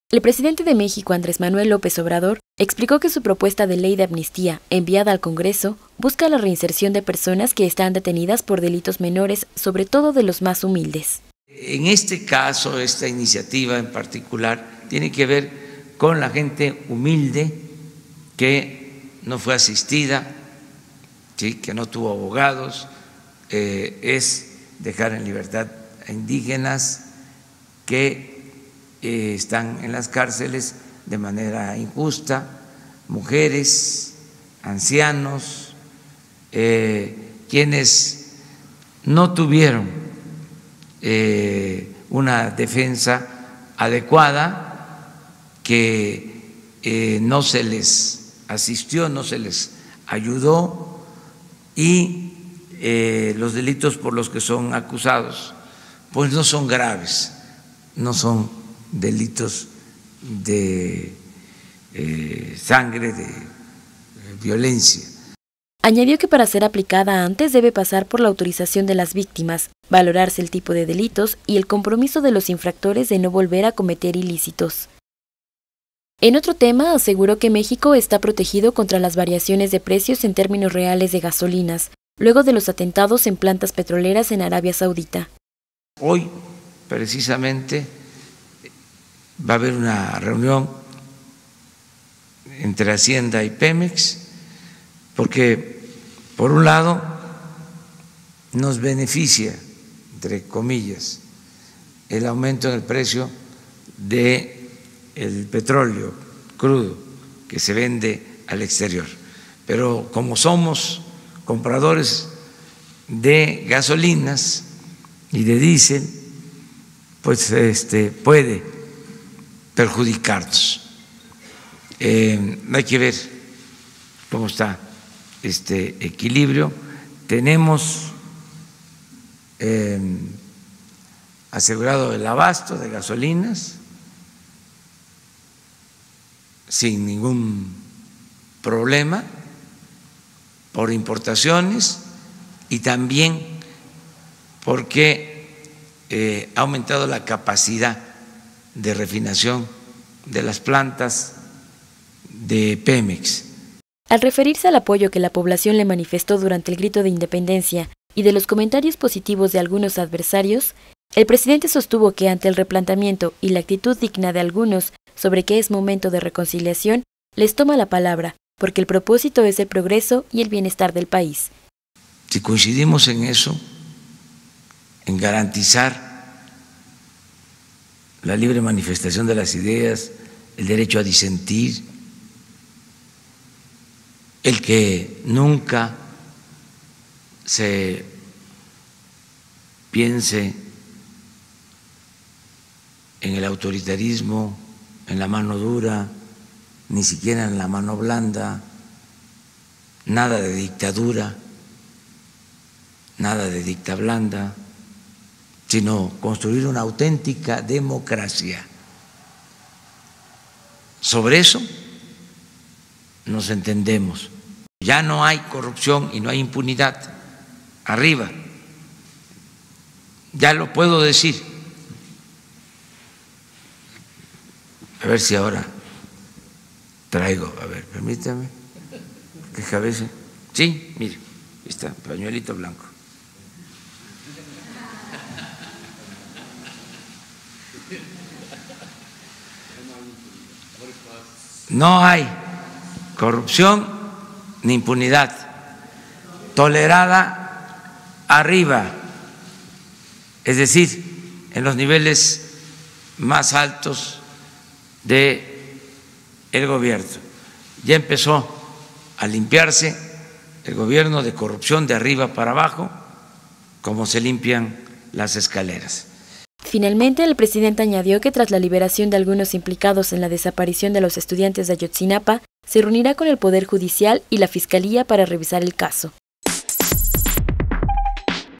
El presidente de México, Andrés Manuel López Obrador, explicó que su propuesta de ley de amnistía, enviada al Congreso, busca la reinserción de personas que están detenidas por delitos menores, sobre todo de los más humildes. En este caso, esta iniciativa en particular tiene que ver con la gente humilde que no fue asistida, ¿sí?, que no tuvo abogados, es dejar en libertad a indígenas que están en las cárceles de manera injusta, mujeres, ancianos, quienes no tuvieron una defensa adecuada, que no se les asistió, no se les ayudó, y los delitos por los que son acusados pues no son graves, no son delitos de sangre, de violencia. Añadió que para ser aplicada antes debe pasar por la autorización de las víctimas, valorarse el tipo de delitos y el compromiso de los infractores de no volver a cometer ilícitos. En otro tema, aseguró que México está protegido contra las variaciones de precios en términos reales de gasolinas, luego de los atentados en plantas petroleras en Arabia Saudita. Hoy, precisamente, va a haber una reunión entre Hacienda y Pemex, porque, por un lado, nos beneficia, entre comillas, el aumento en el precio del petróleo crudo que se vende al exterior. Pero como somos compradores de gasolinas y de diésel, pues puede perjudicarnos. Hay que ver cómo está este equilibrio. Tenemos asegurado el abasto de gasolinas sin ningún problema por importaciones y también porque ha aumentado la capacidad de refinación de las plantas de Pemex. Al referirse al apoyo que la población le manifestó durante el grito de independencia y de los comentarios positivos de algunos adversarios, el presidente sostuvo que ante el replanteamiento y la actitud digna de algunos sobre que es momento de reconciliación, les toma la palabra, porque el propósito es el progreso y el bienestar del país. Si coincidimos en eso, en garantizar la libre manifestación de las ideas, el derecho a disentir, el que nunca se piense en el autoritarismo, en la mano dura, ni siquiera en la mano blanda, nada de dictadura, nada de dicta blanda, sino construir una auténtica democracia. Sobre eso nos entendemos. Ya no hay corrupción y no hay impunidad. Arriba. Ya lo puedo decir. A ver si ahora traigo, a ver, permítame, que cabece. Sí, mire, ahí está, pañuelito blanco. No hay corrupción ni impunidad tolerada arriba, es decir, en los niveles más altos del gobierno. Ya empezó a limpiarse el gobierno de corrupción de arriba para abajo, como se limpian las escaleras. Finalmente, el presidente añadió que tras la liberación de algunos implicados en la desaparición de los estudiantes de Ayotzinapa, se reunirá con el Poder Judicial y la Fiscalía para revisar el caso.